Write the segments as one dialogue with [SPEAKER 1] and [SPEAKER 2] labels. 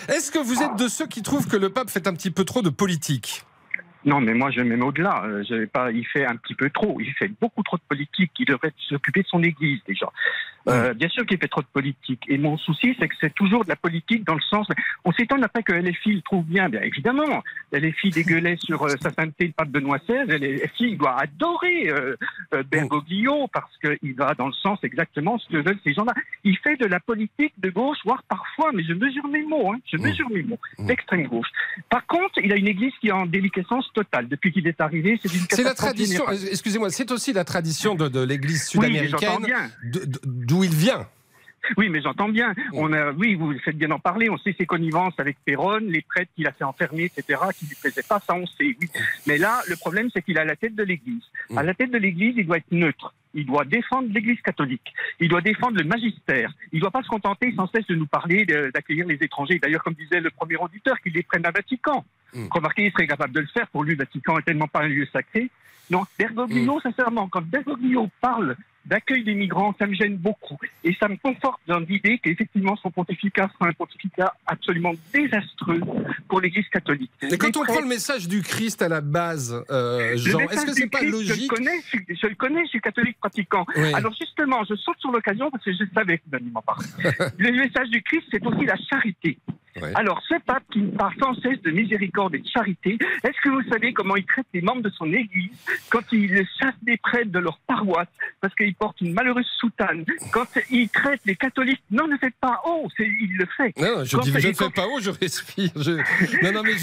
[SPEAKER 1] Est-ce que vous êtes de ceux qui trouvent que le pape fait un petit peu trop de politique ?
[SPEAKER 2] Non, mais moi, je vais même au-delà. Il fait un petit peu trop. Il fait beaucoup trop de politique. Il devrait s'occuper de son église, déjà. Bien sûr qu'il fait trop de politique. Et mon souci, c'est que c'est toujours de la politique dans le sens... On s'étonne après que LFI le trouve bien. Bien évidemment, LFI dégueulait sur sa sainteté, le pape Benoît XVI. LFI doit adorer Bergoglio parce qu'il va dans le sens exactement ce que veulent ces gens-là. Il fait de la politique de gauche, voire parfois, mais je mesure mes mots, d'extrême gauche. Par contre, il a une église qui est en déliquescence totale. Depuis qu'il est arrivé, c'est une catastrophe.
[SPEAKER 1] C'est la tradition, excusez-moi, c'est aussi la tradition de l'église sud-américaine, d'où il vient.
[SPEAKER 2] Oui, mais j'entends bien. Oui, vous faites bien d'en parler. On sait ses connivences avec Péronne, les prêtres qu'il a fait enfermer, etc., qui ne lui plaisaient pas, ça on sait, oui. Mais là, le problème, c'est qu'il a la tête de l'Église. À la tête de l'Église, il doit être neutre. Il doit défendre l'Église catholique. Il doit défendre le magistère. Il ne doit pas se contenter sans cesse de nous parler d'accueillir les étrangers. D'ailleurs, comme disait le premier auditeur, qu'il les prenne à Vatican. Remarquez, il serait capable de le faire. Pour lui, le Vatican n'est tellement pas un lieu sacré. Non, Bergoglio, sincèrement, quand Bergoglio parle d'accueil des migrants, ça me gêne beaucoup. Et ça me conforte dans l'idée qu'effectivement son pontificat sera un pontificat absolument désastreux pour l'Église catholique.
[SPEAKER 1] Mais quand on prend le message du Christ à la base, Jean, est-ce que c'est pas logique ?
[SPEAKER 2] Je le connais, je suis catholique pratiquant. Oui. Alors justement, je saute sur l'occasion parce que je savais que vous alliez m'en parler. Le message du Christ, c'est aussi la charité. Oui. Alors, ce pape qui parle sans cesse de miséricorde et de charité, est-ce que vous savez comment il traite les membres de son église quand il chasse des prêtres de leur paroisse parce qu'ils portent une malheureuse soutane? Quand il traite les catholiques, non, ne faites pas haut, il le fait.
[SPEAKER 1] Non, je dis, je ne fais pas haut, je respire. Non, mais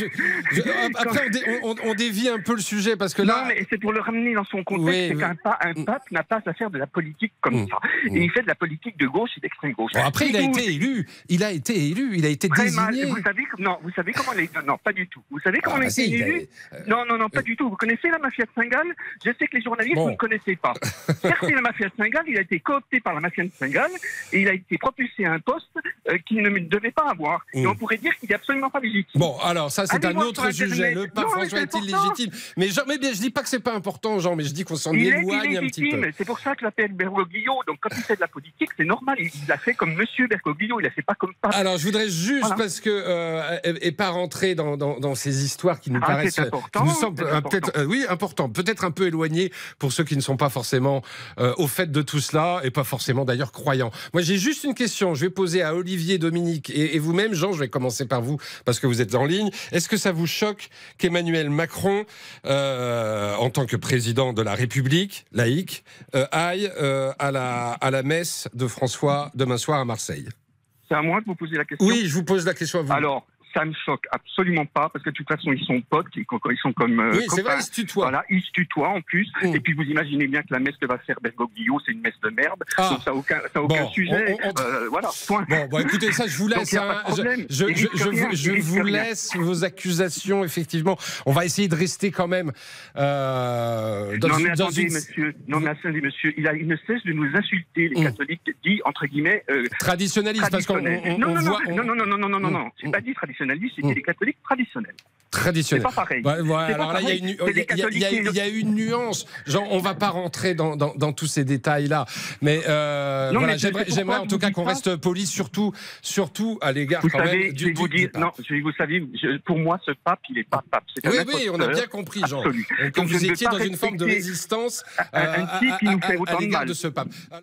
[SPEAKER 1] après, on dévie un peu le sujet parce que là...
[SPEAKER 2] Non, mais c'est pour le ramener dans son contexte, c'est qu'un pape n'a pas à faire de la politique comme ça. Et il fait de la politique de gauche et d'extrême gauche.
[SPEAKER 1] Bon, après, il a été élu, il a été désigné.
[SPEAKER 2] Vous savez comment il est... Non, pas du tout. Vous savez comment il a été élu ? Non, pas du tout. Vous connaissez la mafia de Saint-Gall ? Je sais que les journalistes, vous ne connaissez pas. Certes, la mafia de Saint-Gall, il a été coopté par la mafia de Saint-Gall et il a été propulsé à un poste qu'il ne devait pas avoir. Et on pourrait dire qu'il n'est absolument pas légitime.
[SPEAKER 1] Bon, alors ça, c'est un autre sujet. Le pape François est-il légitime ? Mais bien, je dis pas que c'est pas important, Jean, mais je dis qu'on s'en éloigne un petit peu.
[SPEAKER 2] C'est pour ça que l'appelle Bergoglio. Donc, quand il fait de la politique, c'est normal. Il l'a fait comme Monsieur Bergoglio. Il l'a fait pas comme pape.
[SPEAKER 1] Alors, je voudrais juste, parce que et pas rentrer dans ces histoires qui nous paraissent, qui nous semblent peut-être, important, peut-être un peu éloignées pour ceux qui ne sont pas forcément au fait de tout cela et pas forcément d'ailleurs croyants. Moi, j'ai juste une question. Je vais poser à Olivier, Dominique et vous-même, Jean. Je vais commencer par vous parce que vous êtes en ligne. Est-ce que ça vous choque qu'Emmanuel Macron, en tant que président de la République laïque, aille à la messe de François demain soir à Marseille?
[SPEAKER 2] C'est à moi de vous poser la question.
[SPEAKER 1] Oui, je vous pose la question à vous.
[SPEAKER 2] Alors, ça ne me choque absolument pas, parce que de toute façon, ils sont potes, ils sont comme
[SPEAKER 1] oui, c'est vrai, ils se tutoient.
[SPEAKER 2] Voilà, ils se tutoient en plus. Et puis, vous imaginez bien que la messe que va faire Bergoglio, c'est une messe de merde. Donc, ça n'a aucun sujet. Voilà, point.
[SPEAKER 1] Bon, écoutez, ça, je vous laisse. Je vous laisse vos accusations, effectivement. On va essayer de rester quand même
[SPEAKER 2] attendez, monsieur. Il ne cesse de nous insulter, les catholiques, dit, entre guillemets...
[SPEAKER 1] traditionnalistes, parce qu'on
[SPEAKER 2] non, c'est pas dit traditionnaliste, c'est des catholiques traditionnels.
[SPEAKER 1] Traditionnel.
[SPEAKER 2] C'est pas pareil.
[SPEAKER 1] Alors là, il y a une nuance. Genre, on ne va pas rentrer dans tous ces détails-là. Mais j'aimerais en tout cas qu'on reste poli, surtout à l'égard quand même du pape.
[SPEAKER 2] Non, vous savez, pour moi, ce pape, il n'est pas pape.
[SPEAKER 1] Oui, on a bien compris, Jean. Quand vous étiez dans une forme de résistance à l'égard de ce pape.